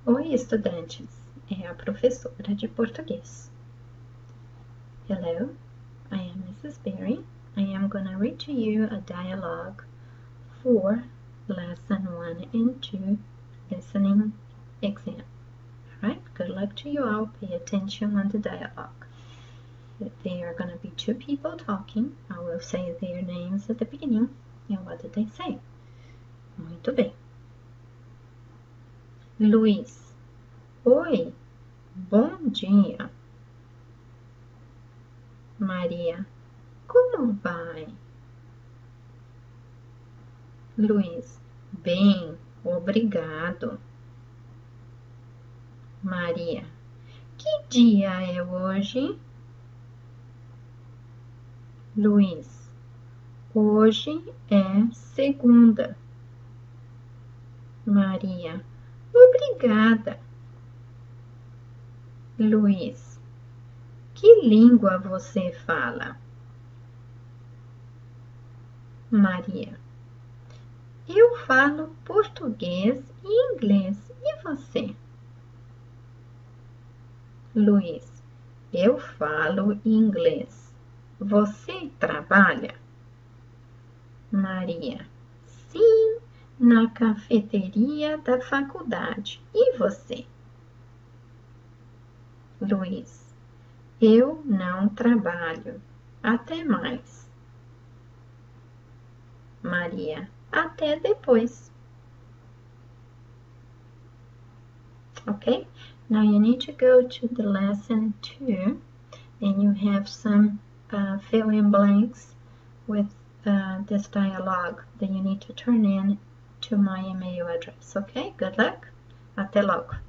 Oi, estudantes. É a professora de português. Hello, I am Mrs. Berry. I am gonna read to you a dialogue for lesson 1 and 2 listening exam. Alright, good luck to you all. Pay attention on the dialogue. There are gonna be two people talking. I will say their names at the beginning. And what did they say? Muito bem. Luiz. Oi, bom dia. Maria, como vai? Luiz, bem, obrigado. Maria, que dia é hoje? Luiz, hoje é segunda. Maria, obrigada. Luiz, que língua você fala? Maria, eu falo português e inglês. E você? Luiz, eu falo inglês. Você trabalha? Maria, sim, na cafeteria da faculdade. E você? Luiz, eu não trabalho. Até mais. Maria, até depois. Okay, now you need to go to the lesson 2 and you have some fill in blanks with this dialogue that you need to turn in to my email address. Okay, good luck. Até logo.